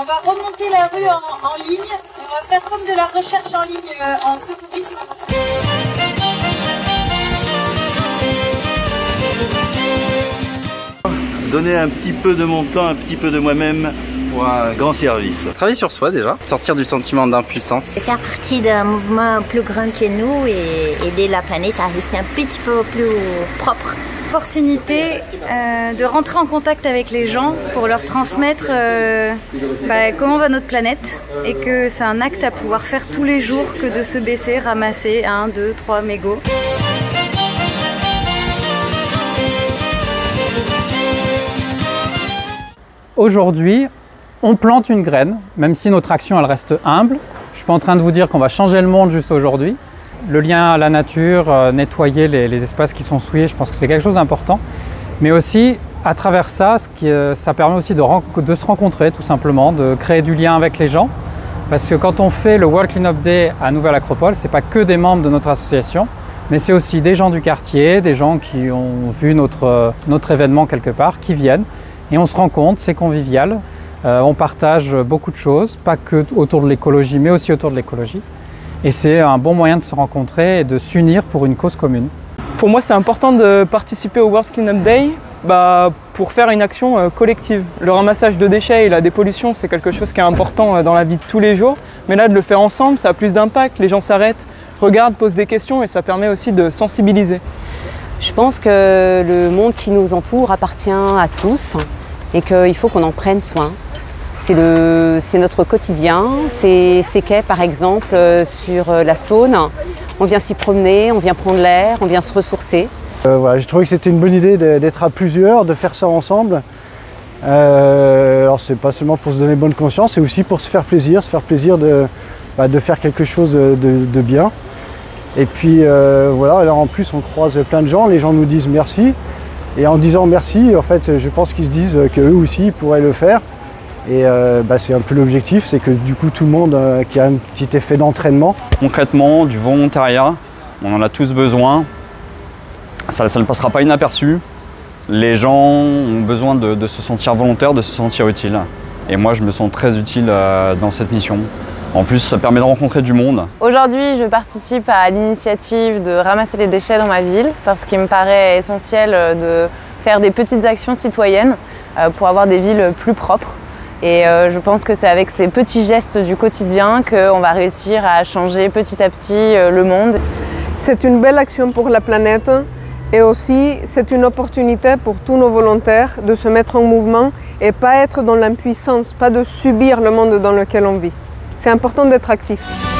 va remonter la rue en ligne. On va faire comme de la recherche en ligne en secourisme. Donner un petit peu de mon temps, un petit peu de moi-même pour un grand service. Travailler sur soi déjà, sortir du sentiment d'impuissance. Faire partie d'un mouvement plus grand que nous et aider la planète à rester un petit peu plus propre. Opportunité de rentrer en contact avec les gens pour leur transmettre comment va notre planète et que c'est un acte à pouvoir faire tous les jours que de se baisser, ramasser 1, 2, 3 mégots. Aujourd'hui, on plante une graine, même si notre action elle reste humble. Je ne suis pas en train de vous dire qu'on va changer le monde juste aujourd'hui. Le lien à la nature, nettoyer les espaces qui sont souillés, je pense que c'est quelque chose d'important. Mais aussi, à travers ça, ça permet aussi de se rencontrer tout simplement, de créer du lien avec les gens. Parce que quand on fait le World Cleanup Day à Nouvelle Acropole, ce n'est pas que des membres de notre association, mais c'est aussi des gens du quartier, des gens qui ont vu notre événement quelque part, qui viennent. Et on se rend compte, c'est convivial, on partage beaucoup de choses, pas que autour de l'écologie, mais aussi autour de l'écologie. Et c'est un bon moyen de se rencontrer et de s'unir pour une cause commune. Pour moi, c'est important de participer au World Cleanup Day pour faire une action collective. Le ramassage de déchets et la dépollution, c'est quelque chose qui est important dans la vie de tous les jours. Mais là, de le faire ensemble, ça a plus d'impact. Les gens s'arrêtent, regardent, posent des questions et ça permet aussi de sensibiliser. Je pense que le monde qui nous entoure appartient à tous et qu'il faut qu'on en prenne soin. C'est notre quotidien, ces quais par exemple sur la Saône. On vient s'y promener, on vient prendre l'air, on vient se ressourcer. Voilà, j'ai trouvé que c'était une bonne idée d'être à plusieurs, de faire ça ensemble. Alors c'est pas seulement pour se donner bonne conscience, c'est aussi pour se faire plaisir de faire quelque chose de bien. Et puis voilà, alors en plus on croise plein de gens, les gens nous disent merci. Et en disant merci, en fait, je pense qu'ils se disent qu'eux aussi pourraient le faire. Et c'est un peu l'objectif, c'est que du coup tout le monde qui a un petit effet d'entraînement. Concrètement, du volontariat, on en a tous besoin. Ça ne passera pas inaperçu. Les gens ont besoin de se sentir volontaires, de se sentir utiles. Et moi, je me sens très utile dans cette mission. En plus, ça permet de rencontrer du monde. Aujourd'hui, je participe à l'initiative de ramasser les déchets dans ma ville parce qu'il me paraît essentiel de faire des petites actions citoyennes pour avoir des villes plus propres. Et je pense que c'est avec ces petits gestes du quotidien qu'on va réussir à changer petit à petit le monde. C'est une belle action pour la planète et aussi c'est une opportunité pour tous nos volontaires de se mettre en mouvement et pas être dans l'impuissance, pas de subir le monde dans lequel on vit. C'est important d'être actif.